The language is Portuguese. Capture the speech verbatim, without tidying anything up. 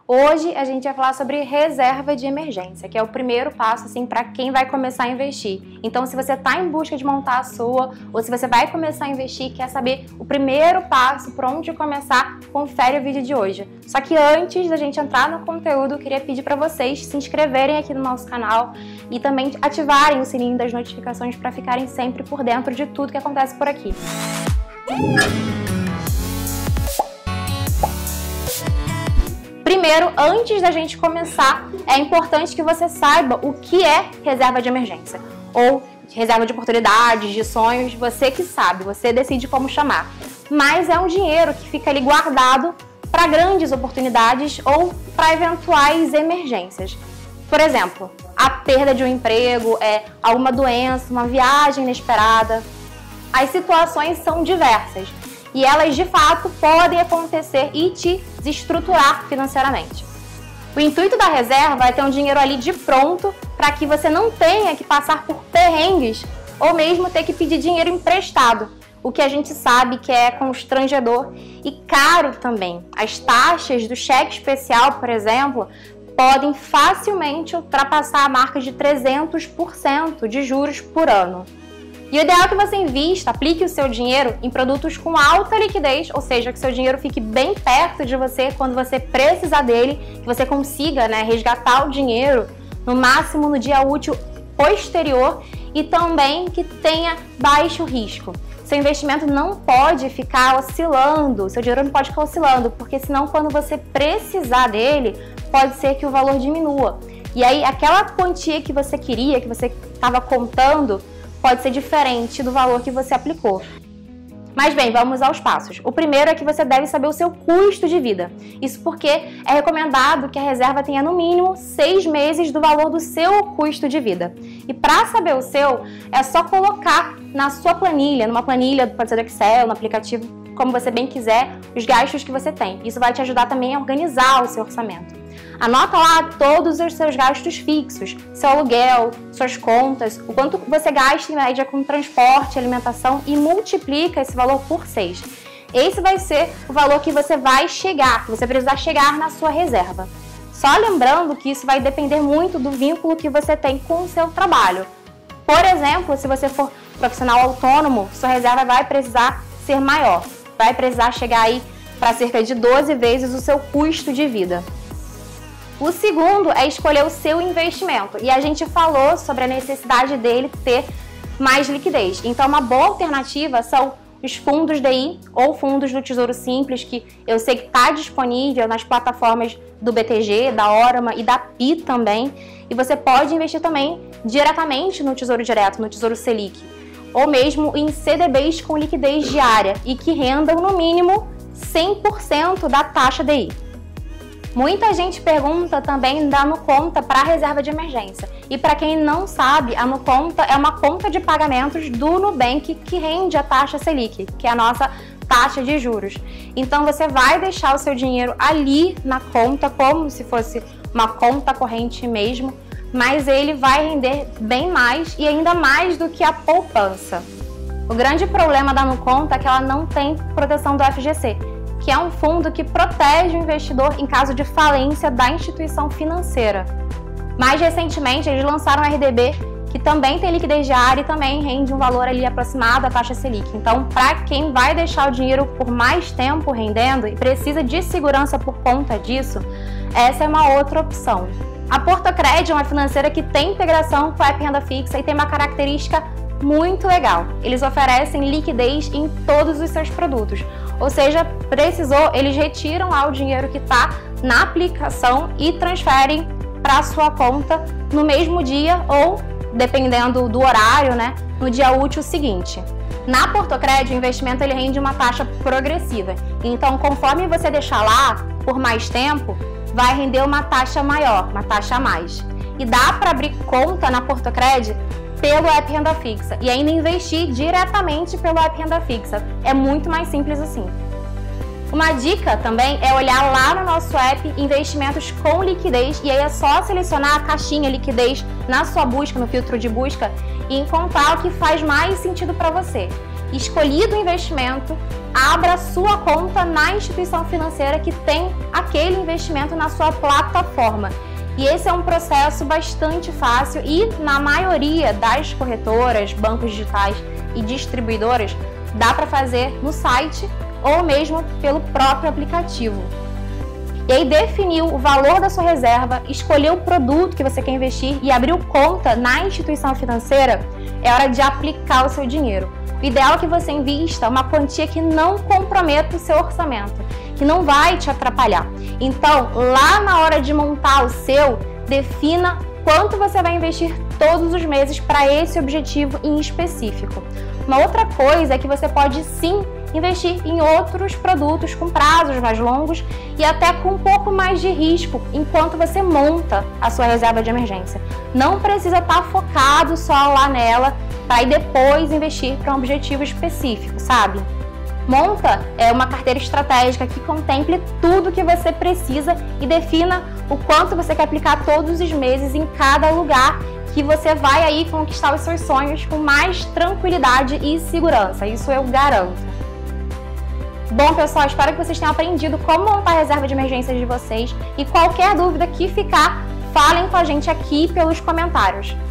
Hoje a gente vai falar sobre reserva de emergência, que é o primeiro passo assim para quem vai começar a investir. Então, se você está em busca de montar a sua, ou se você vai começar a investir e quer saber o primeiro passo, por onde começar, confere o vídeo de hoje. Só que antes da gente entrar no conteúdo, eu queria pedir para vocês se inscreverem aqui no nosso canal e também ativarem o sininho das notificações para ficarem sempre por dentro de tudo que acontece por aqui. Primeiro, antes da gente começar, é importante que você saiba o que é reserva de emergência ou reserva de oportunidades, de sonhos, você que sabe, você decide como chamar. Mas é um dinheiro que fica ali guardado para grandes oportunidades ou para eventuais emergências. Por exemplo, a perda de um emprego, é alguma doença, uma viagem inesperada. As situações são diversas e elas de fato podem acontecer e te desestruturar financeiramente. O intuito da reserva é ter um dinheiro ali de pronto para que você não tenha que passar por perrengues ou mesmo ter que pedir dinheiro emprestado, o que a gente sabe que é constrangedor e caro também. As taxas do cheque especial, por exemplo, podem facilmente ultrapassar a marca de trezentos por cento de juros por ano. E o ideal é que você invista, aplique o seu dinheiro em produtos com alta liquidez, ou seja, que seu dinheiro fique bem perto de você quando você precisar dele, que você consiga, né, resgatar o dinheiro no máximo no dia útil posterior e também que tenha baixo risco. Seu investimento não pode ficar oscilando, seu dinheiro não pode ficar oscilando, porque senão quando você precisar dele, pode ser que o valor diminua. E aí aquela quantia que você queria, que você estava contando, pode ser diferente do valor que você aplicou. Mas bem, vamos aos passos. O primeiro é que você deve saber o seu custo de vida. Isso porque é recomendado que a reserva tenha no mínimo seis meses do valor do seu custo de vida. E para saber o seu, é só colocar na sua planilha, numa planilha, pode ser do Excel, no aplicativo, como você bem quiser, os gastos que você tem. Isso vai te ajudar também a organizar o seu orçamento. Anota lá todos os seus gastos fixos, seu aluguel, suas contas, o quanto você gasta em média com transporte, alimentação e multiplica esse valor por seis. Esse vai ser o valor que você vai chegar, que você precisar chegar na sua reserva. Só lembrando que isso vai depender muito do vínculo que você tem com o seu trabalho. Por exemplo, se você for profissional autônomo, sua reserva vai precisar ser maior, vai precisar chegar aí para cerca de doze vezes o seu custo de vida. O segundo é escolher o seu investimento, e a gente falou sobre a necessidade dele ter mais liquidez. Então, uma boa alternativa são os fundos D I ou fundos do Tesouro Simples, que eu sei que está disponível nas plataformas do B T G, da Orama e da P I também. E você pode investir também diretamente no Tesouro Direto, no Tesouro Selic, ou mesmo em C D Bs com liquidez diária e que rendam no mínimo cem por cento da taxa D I. Muita gente pergunta também da Nuconta para reserva de emergência. E para quem não sabe, a Nuconta é uma conta de pagamentos do Nubank que rende a taxa Selic, que é a nossa taxa de juros. Então você vai deixar o seu dinheiro ali na conta, como se fosse uma conta corrente mesmo, mas ele vai render bem mais e ainda mais do que a poupança. O grande problema da Nuconta é que ela não tem proteção do F G C, que é um fundo que protege o investidor em caso de falência da instituição financeira. Mais recentemente, eles lançaram um R D B que também tem liquidez diária e também rende um valor ali aproximado à taxa Selic. Então, para quem vai deixar o dinheiro por mais tempo rendendo e precisa de segurança por conta disso, essa é uma outra opção. A Portocred é uma financeira que tem integração com a app Renda Fixa e tem uma característica muito legal. Eles oferecem liquidez em todos os seus produtos. Ou seja, precisou, eles retiram lá o dinheiro que está na aplicação e transferem para a sua conta no mesmo dia ou, dependendo do horário, né, no dia útil seguinte. Na Portocred, o investimento ele rende uma taxa progressiva. Então, conforme você deixar lá por mais tempo, vai render uma taxa maior, uma taxa a mais. E dá para abrir conta na Portocred pelo app Renda Fixa e ainda investir diretamente pelo app Renda Fixa. É muito mais simples assim. Uma dica também é olhar lá no nosso app investimentos com liquidez e aí é só selecionar a caixinha liquidez na sua busca, no filtro de busca e encontrar o que faz mais sentido para você. escolhido o investimento, abra sua conta na instituição financeira que tem aquele investimento na sua plataforma. E esse é um processo bastante fácil e na maioria das corretoras, bancos digitais e distribuidoras, dá para fazer no site ou mesmo pelo próprio aplicativo. E aí definiu o valor da sua reserva, escolheu o produto que você quer investir e abriu conta na instituição financeira, é hora de aplicar o seu dinheiro. O ideal é que você invista uma quantia que não comprometa o seu orçamento, que não vai te atrapalhar. Então, lá na hora de montar o seu, defina quanto você vai investir todos os meses para esse objetivo em específico. Uma outra coisa é que você pode sim investir em outros produtos com prazos mais longos e até com um pouco mais de risco enquanto você monta a sua reserva de emergência. Não precisa estar focado só lá nela para aí depois investir para um objetivo específico, sabe? Monta é, uma carteira estratégica que contemple tudo que você precisa e defina o quanto você quer aplicar todos os meses em cada lugar que você vai aí conquistar os seus sonhos com mais tranquilidade e segurança. Isso eu garanto. Bom, pessoal, espero que vocês tenham aprendido como montar a reserva de emergência de vocês e qualquer dúvida que ficar, falem com a gente aqui pelos comentários.